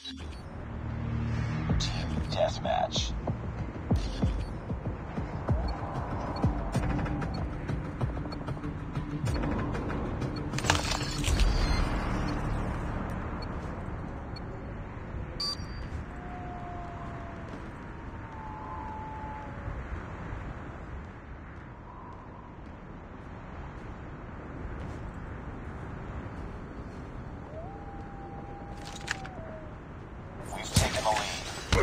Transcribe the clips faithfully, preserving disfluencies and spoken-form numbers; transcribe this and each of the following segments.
Team deathmatch. We've taken the lead.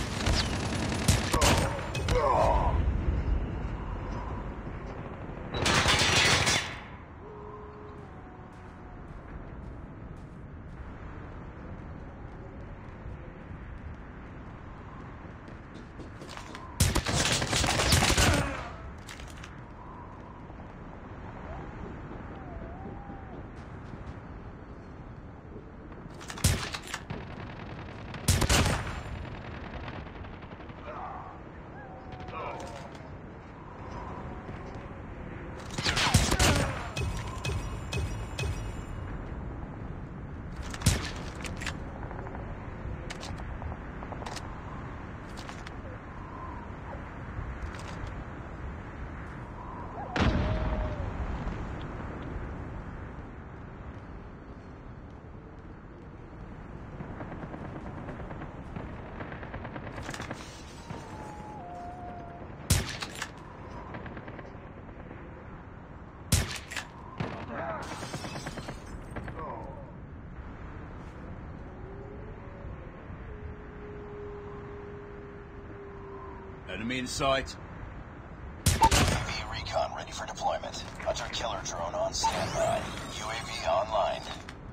Enemy in sight. U A V recon ready for deployment. Hunter killer drone on standby. U A V online.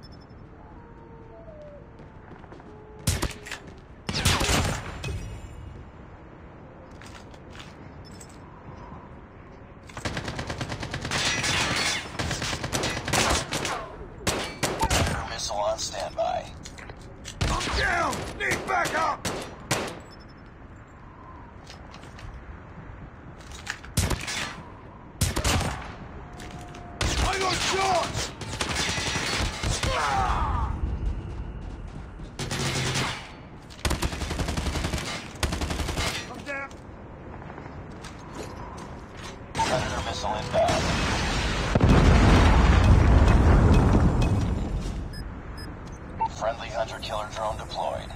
Predator missile on standby. I'm down! Need backup! I got shots! I'm down. Predator missile inbound. Friendly hunter killer drone deployed.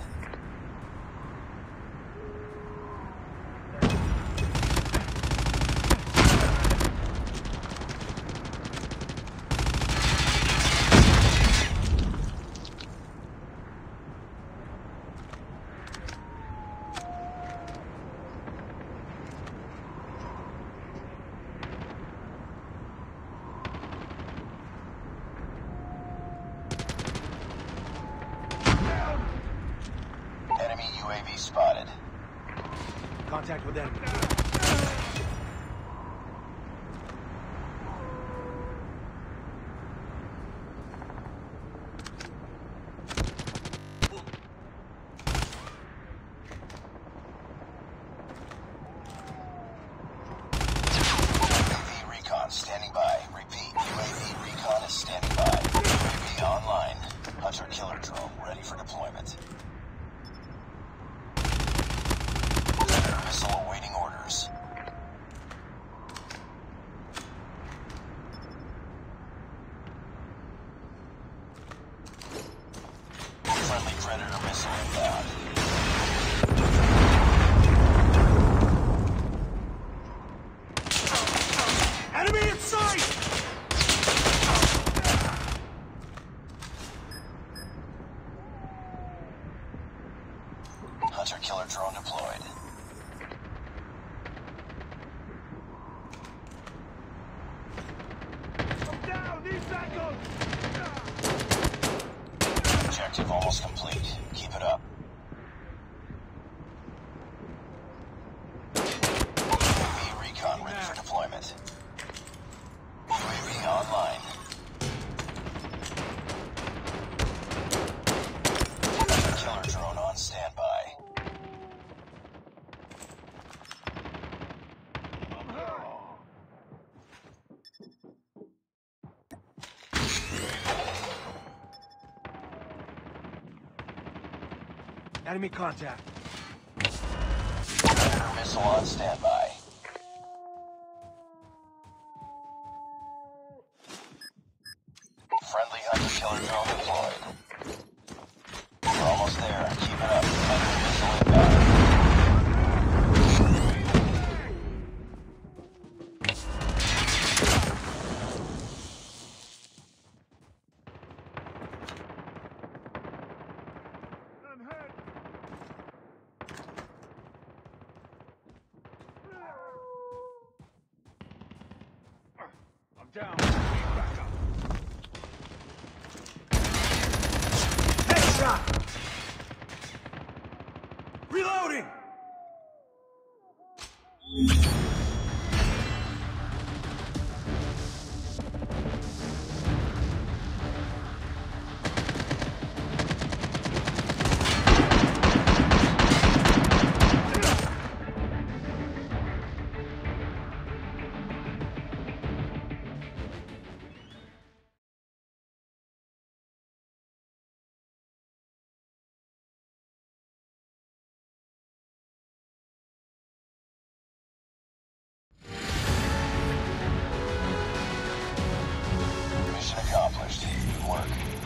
Enemy U A V spotted. Contact with enemy. U A V recon standing by. Repeat, U A V recon is standing by. U A V online. Hunter killer drone ready for deployment. Predator missile awaiting orders. Friendly Predator missile inbound. Enemy in sight! Hunter killer drone deployed. I'm down! Need backup! Objective almost complete. Keep it up. U A V recon ready for deployment. U A V online. Hunter killer drone on standby. Enemy contact. Predator missile on standby. Friendly hunter-killer drone deployed. We're almost there. Keep it up. Predator missile inbound. I'm down. Need backup. Headshot! Reloading! Mission accomplished. Good work.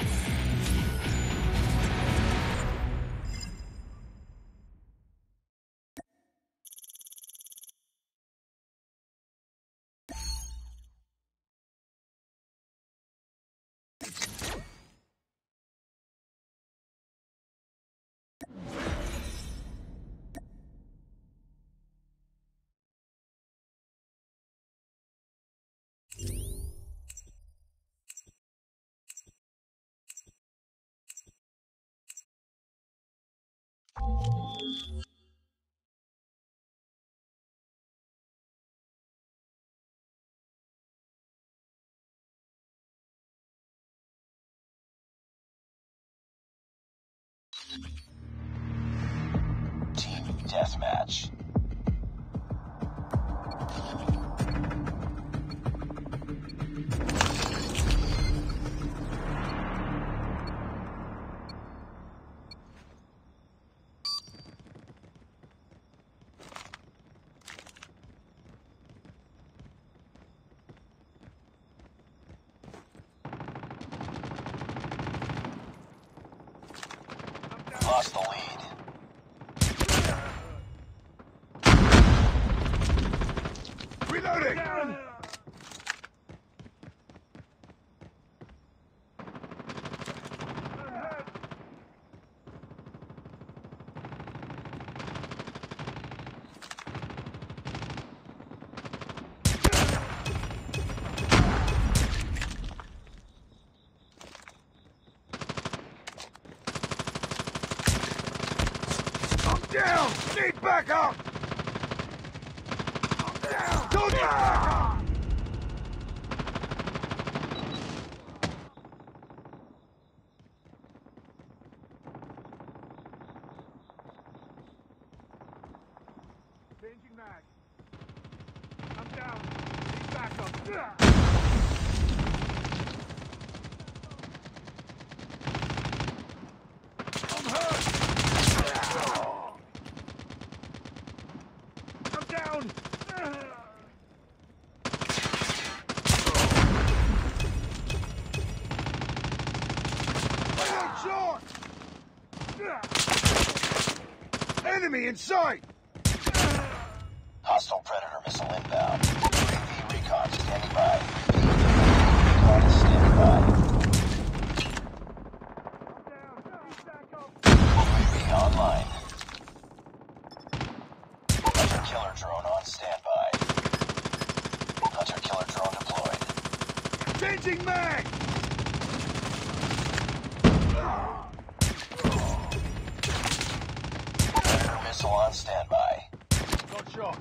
Team deathmatch. Lost the lead. Reloading! I'm down! Need backup! I'm down! Don't need backup! Changing mag. I'm down. Need backup. I'm hurt. I'm down. One shot. Enemy in sight. Hostile Predator missile inbound. U A V recon standing by. Recon is standing by. U A V online. Hunter-killer drone on standby. Hunter-killer drone deployed. Changing mag. Predator missile on standby. Got shot.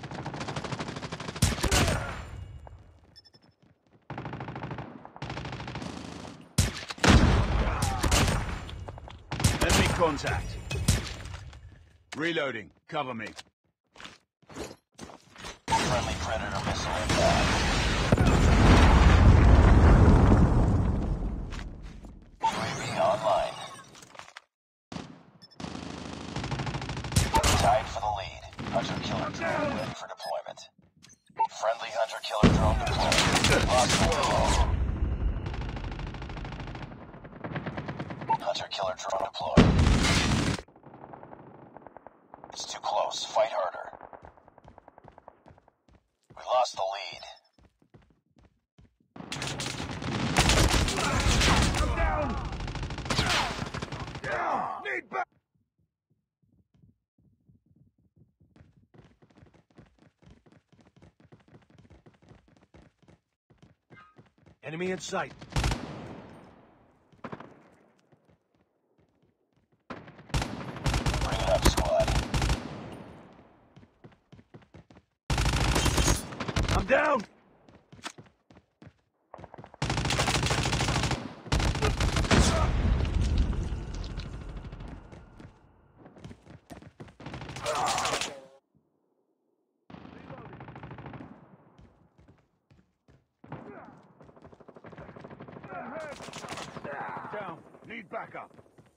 Enemy contact. Reloading. Cover me. Friendly Predator missile inbound. U A V online. Hunter-killer drone deployed. It's too close. Fight harder. We lost the lead. Need back. Enemy in sight. Bring it up, squad. I'm down. Down. Need backup.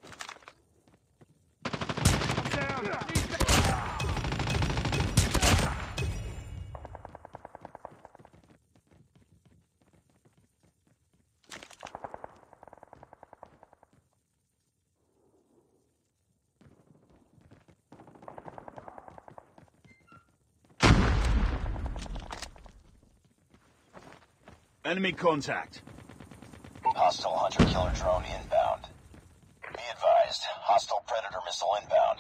Down. Need backup. Enemy contact. Hostile Hunter-killer drone inbound. Be advised, hostile Predator missile inbound.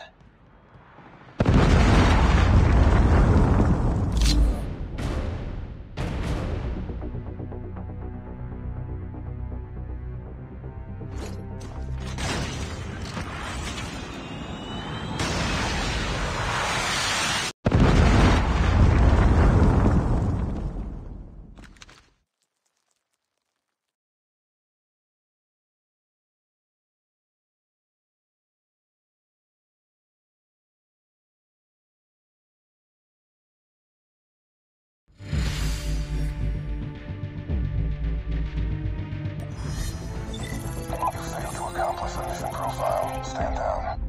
You failed to accomplish the mission profile. Stand down.